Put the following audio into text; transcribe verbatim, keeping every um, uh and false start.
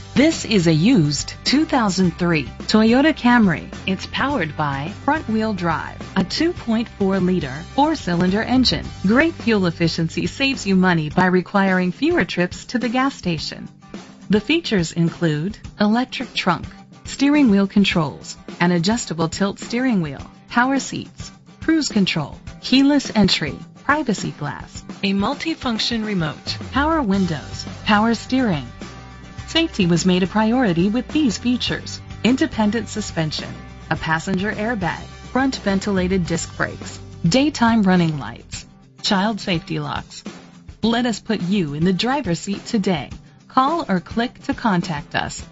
This is a used two thousand three Toyota Camry. It's powered by front-wheel drive, a two point four liter four-cylinder engine. Great fuel efficiency saves you money by requiring fewer trips to the gas station. The features include electric trunk, steering wheel controls, an adjustable tilt steering wheel, power seats, cruise control, keyless entry, privacy glass, a multi-function remote, power windows, power steering. Safety was made a priority with these features: independent suspension, a passenger airbag, front ventilated disc brakes, daytime running lights, child safety locks. Let us put you in the driver's seat today. Call or click to contact us.